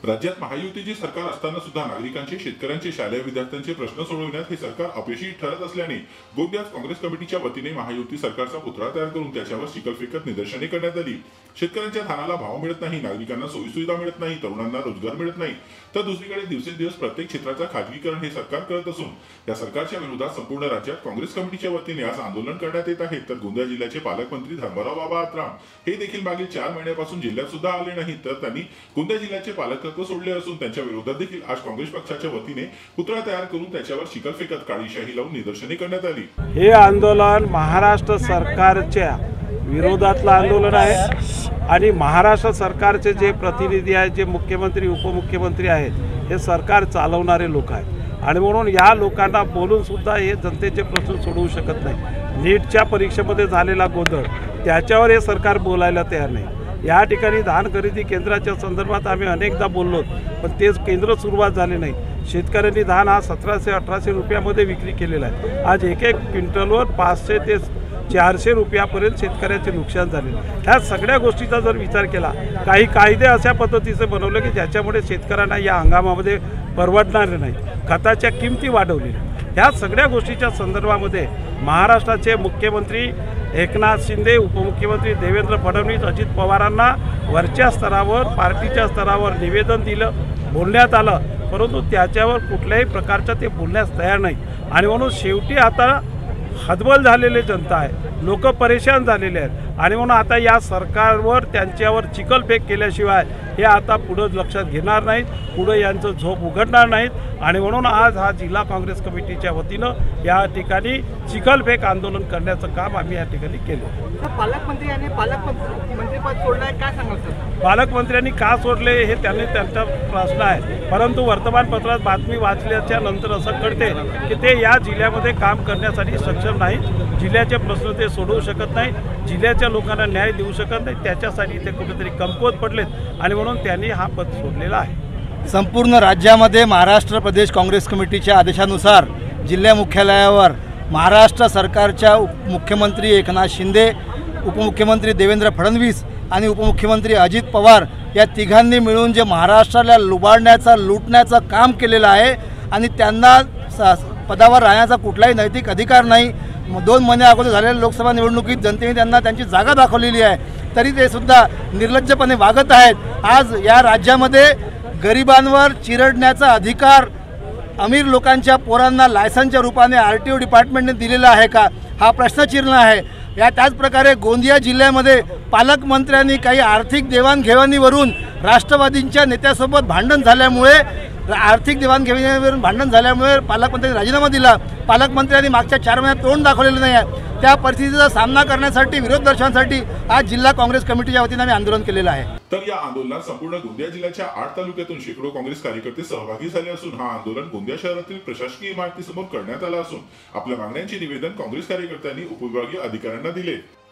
राज्यात महायुतीचे सरकार असताना सुद्धा नागरिकांचे, शेतकऱ्यांचे, शालेय विद्यार्थ्यांचे प्रश्न सोडविण्यात हे सरकार अपयशी ठरत असल्याने गोंदियात काँग्रेस कमिटीच्या वतीने महायुती सरकारचा पुतळा तयार करून त्याच्यावर शिकल फेकत निदर्शने करण्यात आली। शेतकऱ्यांच्या धानाला भाव मिळत नाही, नागरिकांना सोयीसुविधा मिळत नाही, तरुणांना रोजगार मिळत नाही, तर दुसरीकडे दिवसेंदिवस प्रत्येक क्षेत्राचा खाजगीकरण हे सरकार करत असून या सरकारच्या विरोधात संपूर्ण राज्यात काँग्रेस कमिटीच्या वतीने आज आंदोलन करण्यात येत आहे। तर गोंदिया जिल्ह्याचे पालकमंत्री धर्मराव बाबा आत्राम हे देखील मागील 4 महिन्यापासून जिल्ह्यात सुद्धा आले नाहीत, तर त्यांनी गोंदिया जिल्ह्याचे पालकत्व सोडले असून त्यांच्या विरोधात देखील आज काँग्रेस पक्षाच्या वतीने पुतळा तयार करून त्याच्यावर शिकल फेकत काळीशाही लावून निदर्शने करण्यात आली। हे आंदोलन महाराष्ट्र सरकारच्या विरोधातलं आंदोलन आहे आणि महाराष्ट्र सरकारचे जे प्रतिनिधी आहेत, जे मुख्यमंत्री उपमुख्यमंत्री आहेत, हे सरकार चालवणारे लोक आहेत आणि म्हणून या लोकांना बोलून सुद्धा हे जनतेचे प्रश्न सोडवू शकत नाही। नीटच्या परीक्षेमध्ये झालेला गोंधळ त्याच्यावर हे सरकार बोलायला तयार नाही। या ठिकाणी धान खरेदी केंद्राच्या संदर्भात आम्ही अनेकदा बोललो, पण तेच केंद्र सुरुवात झाले नाही। शेतकऱ्यांनी धान हा 1700-1800 रुपयामध्ये विक्री केलेला आहे। आज एक क्विंटलवर 500 ते 400 रुपयापर्यंत शेतकऱ्याचे नुकसान झाले। ह्या सगळ्या गोष्टीचा जर विचार केला, काही कायदे अशा पद्धतीचे बनवले की ज्याच्यामुळे शेतकऱ्यांना या हंगामामध्ये परवडणार नाही, खताच्या किमती वाढवलेल्या, ह्या सगळ्या गोष्टीच्या संदर्भामध्ये महाराष्ट्राचे मुख्यमंत्री एकनाथ शिंदे, उपमुख्यमंत्री देवेंद्र फडणवीस, अजित पवारांना वरच्या स्तरावर, पार्टीच्या स्तरावर निवेदन दिलं, बोलण्यात आलं, परंतु त्याच्यावर कुठल्याही प्रकारचा ते बोलण्यास तयार नाही आणि म्हणून शेवटी आता हतबल झालेले जनता आहे, लोक परेशान झालेले आहेत आणि म्हणून आता या सरकारवर त्यांच्यावर चिखलफेक केल्याशिवाय हे आता पुढं लक्षात घेणार नाहीत, पुढं यांचं झोप उघडणार नाहीत आणि म्हणून आज हा जिल्हा काँग्रेस कमिटीच्या वतीनं या ठिकाणी चिखलफेक आंदोलन करण्याचं काम आम्ही या ठिकाणी केलं। पालकमंत्र्यांनी मंत्रिपद सोडलंय, काय सांगाल सर? पालकमंत्र्यांनी का सोडले हे त्यांचा प्रश्न आहे, परंतु वर्तमानपत्रात बातमी वाचल्याच्या नंतर असं कळते की ते या जिल्ह्यामध्ये काम करण्यासाठी सक्षम नाही, जिल्ह्याचे प्रश्न ते सोडवू शकत नाही, जिल्ह्याच्या लोकांना न्याय देऊ शकत नाही, त्याच्यासाठी ते कुठेतरी कमकुवत पडलेत आणि म्हणून त्यांनी हा पद सोडलेला आहे। संपूर्ण राज्यामध्ये महाराष्ट्र प्रदेश काँग्रेस कमिटीच्या आदेशानुसार जिल्हा मुख्यालयावर महाराष्ट्र सरकारच्या मुख्यमंत्री एकनाथ शिंदे, उपमुख्यमंत्री देवेंद्र फडणवीस आणि उपमुख्यमंत्री अजित पवार या तिघांनी मिळून जे महाराष्ट्राला लुबाडण्याचा, लुटण्याचं काम केलेलं आहे आणि त्यांना पदावर राहण्याचा कुठलाही नैतिक अधिकार नाही। 2 महिन्या अगोदर झालेल्या लोकसभा निवडणुकीत जनतेने त्यांना त्यांची जागा दाखवलेली आहे, तरी ते सुद्धा निर्लज्जपणे वागत आहेत। आज या राज्यामध्ये गरिबांवर चिरडण्याचा अधिकार अमीर लोकांच्या पोरांना लायसन्सच्या रूपाने RTO डिपार्टमेंटने दिलेला आहे का, हा प्रश्नचिन्ह आहे। या त्याचप्रकारे गोंदिया जिल्ह्यामध्ये पालकमंत्र्यांनी काही आर्थिक देवाणघेवाणीवरून राष्ट्रवादींच्या नेत्यासोबत भांडण झाल्यामुळे, आर्थिक देवाणघेवाणीवरून भांडण झाल्यामुळे पालकमंत्र्यांनी राजीनामा दिला। पालकमंत्र्यांनी मागच्या 4 महिन्यात तोंड दाखवलेलं नाही आहे। त्या परिस्थितीचा सामना करण्यासाठी, विरोध दर्शवण्यासाठी आज जिल्हा काँग्रेस कमिटीच्या वतीने आम्ही आंदोलन केलेलं आहे। तर या आंदोलनात संपूर्ण गोंदिया जिल्ह्याच्या 8 तालुक्यातून शेकडो काँग्रेस कार्यकर्ते सहभागी झाले असून हा आंदोलन गोंदिया शहरातील प्रशासकीय इमारतीसमोर करण्यात आला असून आपल्या मागण्यांचे निवेदन काँग्रेस कार्यकर्त्यांनी उपविभागीय अधिकाऱ्यांना दिले।